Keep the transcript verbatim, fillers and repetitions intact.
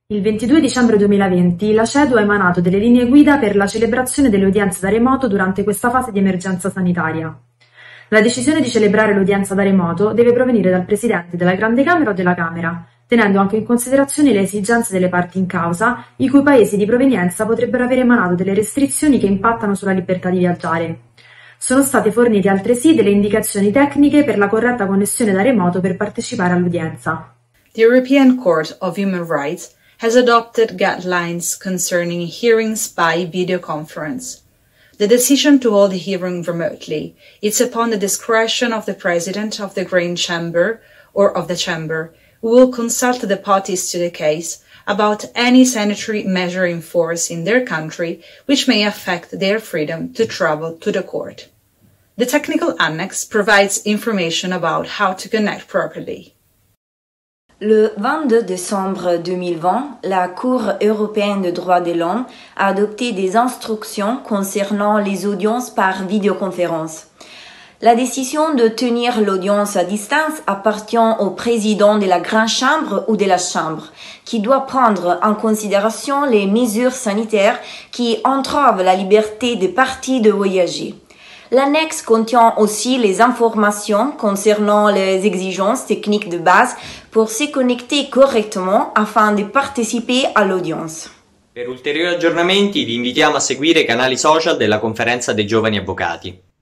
Il ventidue dicembre duemilaventi la CEDU ha emanato delle linee guida per la celebrazione delle udienze da remoto durante questa fase di emergenza sanitaria. La decisione di celebrare l'udienza da remoto deve provenire dal Presidente della Grande Camera o della Camera, tenendo anche in considerazione le esigenze delle parti in causa, i cui paesi di provenienza potrebbero aver emanato delle restrizioni che impattano sulla libertà di viaggiare. Sono state fornite altresì delle indicazioni tecniche per la corretta connessione da remoto per partecipare all'udienza. The European Court of Human Rights has adopted guidelines concerning hearings by video conference. The decision to hold the hearing remotely is upon the discretion of the President of the Grand Chamber or of the Chamber, who will consult the parties to the case about any sanitary measure in force in their country which may affect their freedom to travel to the court. The technical annex provides information about how to connect properly. Le vingt-deux décembre deux mille vingt, la Cour européenne des droits de l'homme a adopté des instructions concernant les audiences par vidéoconférence. La décision de tenir l'audience à distance appartient au président de la Grande Chambre ou de la Chambre, qui doit prendre en considération les mesures sanitaires qui entravent la liberté des parties de voyager. L'annexe contient aussi les informations concernant les exigences techniques de base pour se connecter correctement afin de participer à l'audience. Per ulteriori aggiornamenti vi invitiamo a seguire i canali social della Conferenza dei Giovani Avvocati.